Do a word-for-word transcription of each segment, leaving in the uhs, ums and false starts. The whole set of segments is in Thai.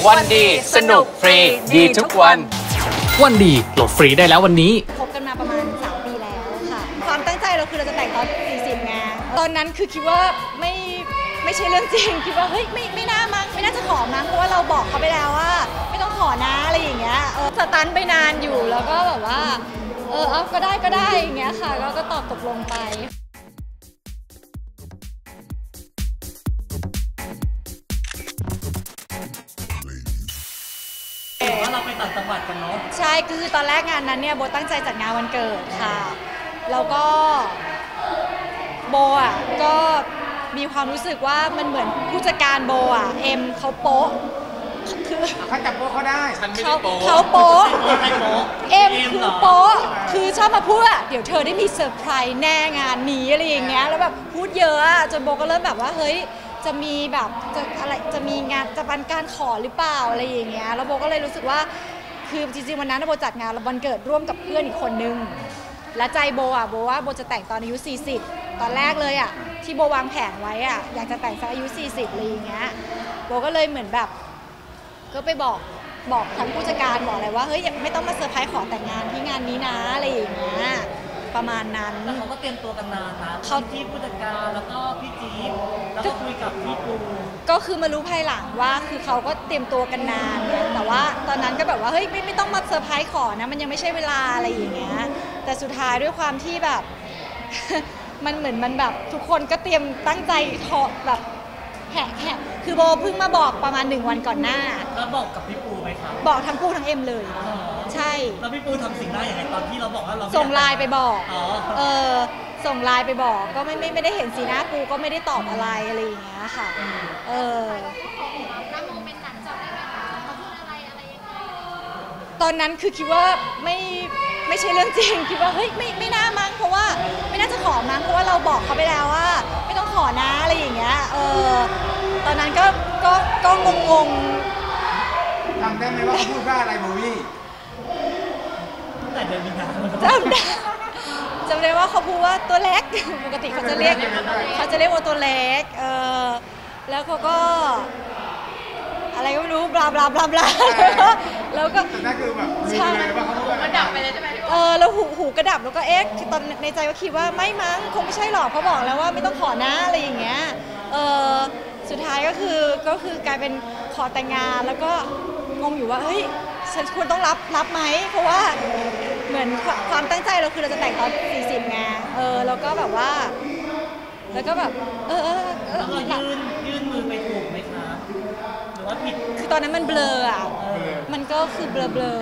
วันดีสนุกฟรีดีทุกวันวันดีโหลดฟรีได้แล้ววันนี้คบกันมาประมาณสามปีแล้วค่ะความตั้งใจเราคือเราจะแต่งตอนสี่สิบไงตอนนั้นคือคิดว่าไม่ไม่ใช่เรื่องจริงคิดว่าเฮ้ยไม่ไม่น่ามั้งไม่น่าจะขอมั้งเพราะว่าเราบอกเขาไปแล้วว่าไม่ต้องขอนะอะไรอย่างเงี้ยเออสตันไปนานอยู่แล้วก็แบบว่าเออเอาก็ได้ก็ได้อย่างเงี้ยค่ะก็ตอบตกลงไปว่าเราไปต่างจังหวัดกันเนาะใช่คือตอนแรกงานนั้นเนี่ยโบตั้งใจจัดงานวันเกิดค่ะแล้วก็โบอ่ะก็มีความรู้สึกว่ามันเหมือนผู้จัดการโบอ่ะเอ็มเขาโป๊ะคือเขาจับโป๊ะเขาได้ฉันไม่ได้โป๊ะเขาโป๊ะเอ็มคือโป๊ะคือชอบมาพูดอ่ะเดี๋ยวเธอได้มีเซอร์ไพรส์แน่งานนี้อะไรอย่างเงี้ยแล้วแบบพูดเยอะอ่ะจนโบก็เริ่มแบบว่าเฮ้ยจะมีแบบจะอะไรจะมีงานจะเป็นการขอหรือเปล่าอะไรอย่างเงี้ยแล้วโบก็เลยรู้สึกว่าคือจริงๆวันนั้นโบจัดงานวันเกิดร่วมกับเพื่อนอีกคนนึงและใจโบอ่ะโบว่าโบจะแต่งตอนอายุสี่สิบตอนแรกเลยอ่ะที่โบวางแผนไว้อ่ะอยากจะแต่งสักอายุสี่สิบอะไรอย่างเงี้ยโบก็เลยเหมือนแบบก็ไปบอกบอกทั้งผู้จัดการบอกเลยว่าเฮ้ยไม่ต้องมาเซอร์ไพรส์ขอแต่งงานที่งานนี้นะอะไรอย่างเงี้ยประมาณนั้นแต่เขาก็เตรียมตัวกันนานนะเขาที่ผู้จัดการแล้วก็พี่จี๊บแล้วก็คุยกับพี่ปูก็คือมารู้ภายหลังว่าคือเขาก็เตรียมตัวกันนานเนี่ยแต่ว่าตอนนั้นก็แบบว่าเฮ้ยไม่ไม่ต้องมาเซอร์ไพรส์ขอนะมันยังไม่ใช่เวลาอะไรอย่างเงี้ยแต่สุดท้ายด้วยความที่แบบ มันเหมือนมันแบบทุกคนก็เตรียมตั้งใจขอแบบแหกแหกคือโบเพิ่งมาบอกประมาณหนึ่งวันก่อนหน้าแล้วบอกกับพี่ปูไหมครับบอกทั้งปูทั้งเอ็มเลยใช่แล้วพี่ปูทำสิ่งได้อย่างไรตอนที่เราบอกว่าเราส่งไลน์ไปบอกเออส่งไลน์ไปบอกก็ไม่ไม่ไม่ได้เห็นสีหน้าปูก็ไม่ได้ตอบอะไรอะไรอย่างเงี้ยค่ะเออตอนนั้นคือคิดว่าไม่ไม่ใช่เรื่องจริงคิดว่าเฮ้ยไม่ไม่น่ามั้งเพราะว่าไม่น่าจะขอมั้งเพราะว่าเราบอกเขาไปแล้วว่าไม่ต้องขอนะอะไรอย่างเงี้ยเออตอนนั้นก็ก็ก็งงงจำได้ไหมว่าเขาพูดว่าอะไรโบวี่แต่เดือนมีนาจำได้จำได้ว่าเขาพูดว่าตัวเล็กปกติเขาจะเรียกเขาจะเรียกว่าตัวเล็กเออแล้วเขาก็อะไรก็ไม่รู้บลาบลาบลาบลาแล้วก็นั่นคือแบบใช่กระดับไปเลยใช่ไหมเออแล้วหูหูกระดับแล้วก็เอ๊ะตอนในใจก็คิดว่าไม่มั้งคงไม่ใช่หรอกเขาบอกแล้วว่าไม่ต้องขอนะอะไรอย่างเงี้ยเออสุดท้ายก็คือก็คือกลายเป็นขอแต่งงานแล้วก็งงอยู่ว่าเฮ้ยฉันควรต้องรับรับไหมเพราะว่าเหมือนความตั้งใจเราคือเราจะแต่งตอนสี่สิบไงเออแล้วก็แบบว่าแล้วก็แบบเออเออเออยื่นยื่นมือไปถูกไหมคะหรือว่าผิดคือตอนนั้นมันเบลออ่ะมันก็คือเบลอเบลอ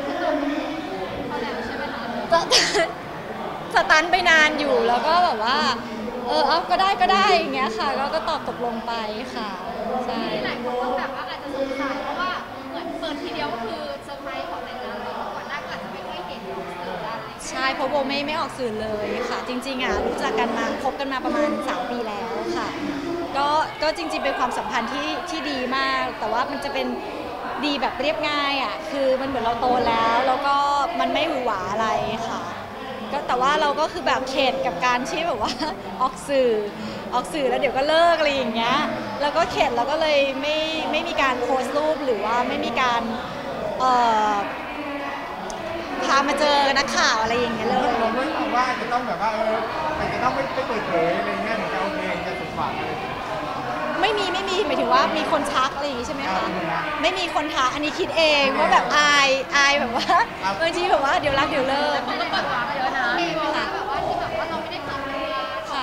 สตันไปนานอยู่แล้วก็แบบว่าเออเอาก็ได้ก็ได้อย่างเงี้ยค่ะก็ก็ตอบตกลงไปค่ะใช่หลายคนก็แบบว่าอาจจะสงสัยเพราะว่าเหมือนเปิดทีเดียวก็คือเซอร์ไพรส์ของแต่งงานก่อนหน้าก็อาจจะไม่ค่อยเห็นออกสื่อได้ใช่เพราะโบไม่ไม่ออกสื่อเลยค่ะจริงๆอ่ะรู้จักกันมาคบกันมาประมาณสามปีแล้วค่ะก็ก็จริงๆเป็นความสัมพันธ์ที่ที่ดีมากแต่ว่ามันจะเป็นดีแบบเรียบง่ายอ่ะคือมันเหมือนเราโตแล้วแล้วก็มันไม่หวือหวาอะไรค่ะก็แต่ว่าเราก็คือแบบเข็ดกับการที่แบบว่าออกสื่อออกสื่อแล้วเดี๋ยวก็เลิกอะไรอย่างเงี้ยแล้วก็เข็ดแล้วก็เลยไม่ไม่มีการโพสต์รูปหรือว่าไม่มีการเอ่อพามาเจอนักข่าวอะไรอย่างเงี้ยเลยผมไม่บอกว่าจะต้องแบบว่าเออมันจะต้องไม่เปิดเผยอะไรเงี้ยถึงจะโอเคจะสมหวังอะไรไม่มีไม่มีหมายถึงว่ามีคนทักอะไรอย่างงี้ใช่ไหมคะไม่มีคนทักอันนี้คิดเองว่าแบบอายอายแบบว่าบางทีแบบว่าเดี๋ยวรักเดี๋ยวเลิกเขาก็เปิดวาร์ปเยอะนะค่ะแบบว่าที่แบบว่าเราไม่ได้ทำเลยค่ะ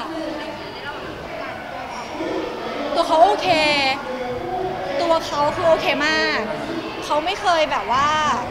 ตัวเขาโอเคตัวเขาคือโอเคมากเขาไม่เคยแบบว่า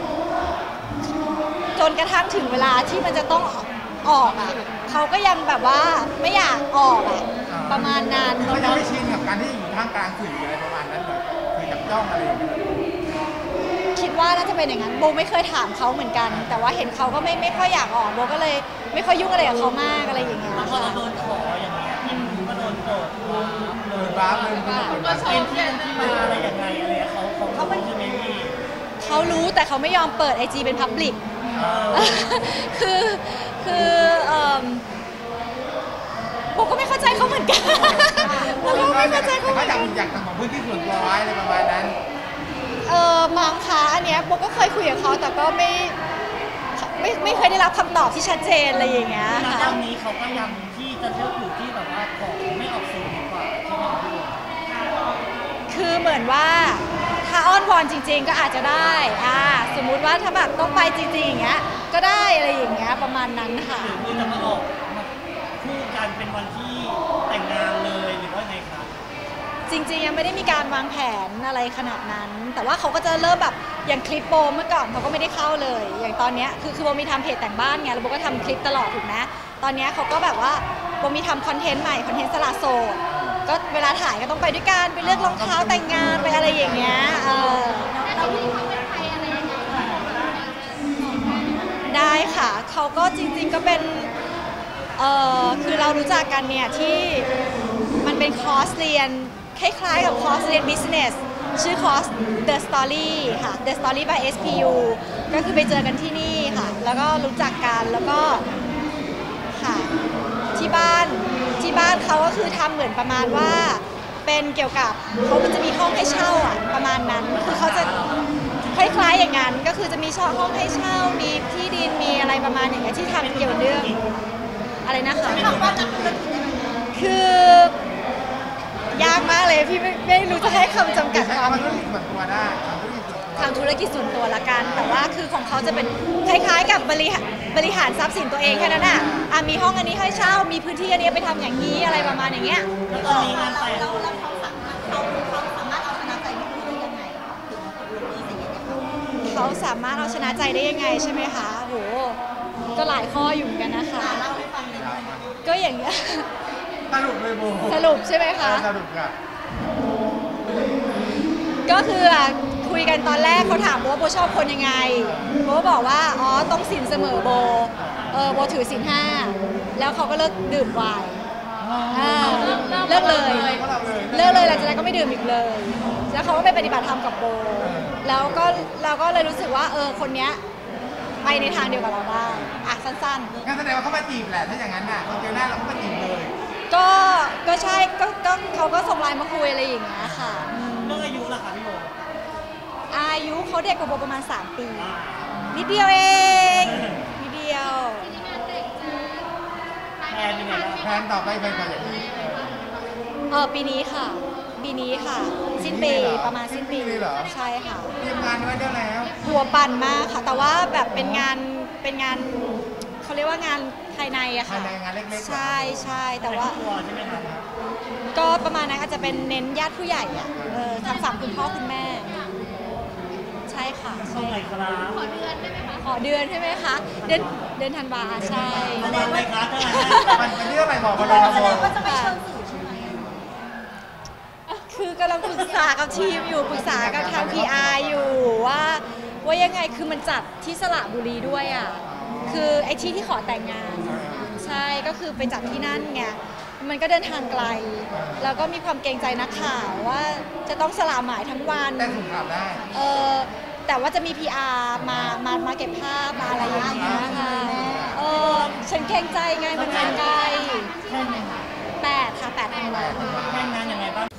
จนกระทั่งถึงเวลาที่มันจะต้องออกอ่ะเขาก็ยังแบบว่าไม่อยากออกอ่ะประมาณนั้นเขายังไม่ชินกับการที่อยู่ท่ามกลางสื่ออะไรประมาณนั้นแบบคือจับจ้องอะไรอย่างเงี้ยคิดว่าน่าจะเป็นอย่างนั้นโบไม่เคยถามเขาเหมือนกันแต่ว่าเห็นเขาก็ไม่ไม่ค่อยอยากออกโบก็เลยไม่ค่อยยุ่งอะไรกับเขามากอะไรอย่างเงี้ยแล้วพอเราโดนขออย่างเงี้ยพี่ก็โดนโกรธเลยบ้าเลยเป็นที่ที่มาอะไรยังไงอะไรเขาเขาเขาเป็นยังไงพี่เขารู้แต่เขาไม่ยอมเปิดไอจีเป็นพับลิกคือคือโบก็ไม่เข้าใจเขาเหมือนกันโบก็ไม่เข้าใจเขาเขาอยากอยากทำของพื้นที่ส่วนตัวอะไรประมาณนั้นเออนี้ยโบก็เคยคุยกับเขาแต่ก็ไม่ไม่ไม่เคยได้รับคำตอบที่ชัดเจนอะไรอย่างเงี้ยณค่ะตอนนี้เขาก็ยังที่จะเลือกอยู่ที่แบบว่าขอไม่ออกสื่อดีกว่าใช่ไหมครับพี่โบคือเหมือนว่าถ้าอ้อนวอนจริงๆก็อาจจะได้อ่าสมมุติว่าถ้าแบบต้องไปจริงๆอย่างเงี้ยก็ได้อะไรอย่างเงี้ยประมาณนั้นค่ะหรือคือจะมาออกมาคู่กันเป็นวันที่แต่งงานเลยหรือว่าไงครับจริงๆยังไม่ได้มีการวางแผนอะไรขนาดนั้น แต่ว่าเขาก็จะเริ่มแบบอย่างคลิปโบเมื่อก่อนเขาก็ไม่ได้เข้าเลย อย่างตอนเนี้ยคือคือโบมีทำเพจแต่งบ้านไงแล้วโบก็ทำคลิปตลอดถูกไหมตอนเนี้ยเขาก็แบบว่าโบมีทำคอนเทนต์ใหม่คอนเทนต์สละโสดก็เวลาถ่ายก็ต้องไปด้วยกันไปเลือกรองเท้าแต่งงานไปอะไรอย่างเงี้ยเออแล้วพี่เขาเป็นใครอะไรยังไงได้ค่ะเขาก็จริงๆก็เป็นเออคือเรารู้จักกันเนี่ยที่มันเป็นคอร์สเรียนคล้ายๆกับคอร์สเรียน business ชื่อคอร์ส The Story ค่ะ The Story by เอส พี ยู ก็คือไปเจอกันที่นี่ค่ะ แล้วก็รู้จักกันแล้วก็ค่ะที่บ้านที่บ้านเขาก็คือทำเหมือนประมาณว่าเป็นเกี่ยวกับเขาจะมีห้องให้เช่าอ่ะประมาณนั้นคือเขาจะคล้ายๆอย่างนั้นก็คือจะมีช่อห้องให้เช่ามีที่ดินมีอะไรประมาณอย่างเงี้ยที่ทำเกี่ยวกับเรื่องอะไรนะคะคือยากมากเลยพี่ไม่ไม่รู้จะให้คำจำกัดใช้ความคำว่าธุรกิจส่วนตัวได้ทำธุรกิจส่วนตัวทำธุรกิจส่วนตัวละกัน แต่ว่าคือของเขาจะเป็นคล้ายๆกับบริหารบริหารทรัพย์สินตัวเองแค่นั้นอ่ะอ่ะมีห้องอันนี้ให้เช่ามีพื้นที่อันนี้ไปทำอย่างนี้อะไรประมาณอย่างเงี้ยแล้วตอนนี้งานแต่งเขาสามารถเอาชนะใจได้ยังไงใช่ไหมคะโหก็หลายข้ออยู่เหมือนกันนะคะก็อย่างเงี้ยสรุปเลยโบสรุปใช่ไหมคะสรุปค่ะก็คืออ่ะคุยกันตอนแรกเขาถามว่าโบชอบคนยังไงโบก็บอกว่าอ๋อต้องศีลเสมอโบเออโบถือศีลห้าแล้วเขาก็เลิกดื่มไวน์อ่าเลิกเลยเลิกเลยหลังจากนั้นก็ไม่ดื่มอีกเลย แล้วเขาก็ไปปฏิบัติธรรมกับโบแล้วก็เราก็เลยรู้สึกว่าเออคนเนี้ยไปในทางเดียวกับเราได้อ่ะสั้นๆงั้นแสดงว่าเขามาจีบแหละถ้าอย่างนั้นน่ะเขาเจอหน้าเราก็มาจีบเลยก็ก็ใช่ก็ก็เขาก็ส่งไลน์มาคุยอะไรอย่างเงี้ยค่ะอืมเรื่องอายุล่ะคะพี่โบอายุเขาเด็กกว่าโบประมาณสามปีนิดเดียวเอง นิดเดียวแทนยังไงบ้างแพลนต่อไปเป็นแบบอย่างนี้เออปีนี้ค่ะ ปีนี้ค่ะ สิ้นปีประมาณสิ้นปีเลยเหรอใช่ค่ะเตรียมงานไว้ได้แล้วหัวปั่นมากค่ะ แต่ว่าแบบเป็นงานเป็นงานเขาเรียกว่างานภายในอะค่ะภายในงานเล็กๆใช่ใช่แต่ว่าครอบครัวใช่ไหมครับก็ประมาณนั้นอาจจะเป็นเน้นญาติผู้ใหญ่อะเออทางฝั่งคุณพ่อคุณแม่ ใช่ค่ะเท่าไหร่ครับขอเดือนได้ไหมคะขอเดือนใช่ไหมคะ เดือนเดือนธันวาใช่ประมาณไหนครับเท่าไหร่มันเป็นเรื่องอะไรบอกมาเลยนะโบคือกำลังปรึกษากับทีมอยู่ปรึกษากับทาง พี อาร์ อยู่ว่าว่ายังไงคือมันจัดที่สระบุรีด้วยอ่ะคือไอ้ที่ที่ขอแต่งงาน ใช่ก็คือไปจัดที่นั่นไงมันก็เดินทางไกล แล้วก็มีความเกรงใจนักข่าวว่าจะต้องสละหมายทั้งวันแต่ถูกข่าวได้เออแต่ว่าจะมี พี อาร์ มามามาเก็บภาพมาอะไรอย่างเงี้ยค่ะเออฉันเกรงใจไงมันทางไกลแค่ไหนแปดค่ะแปดธันวาแค่งานยังไงบ้าง